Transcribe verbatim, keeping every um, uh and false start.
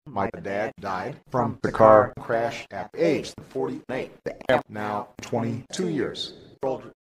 My dad died from the car crash at age forty-eight. Now twenty-two years old.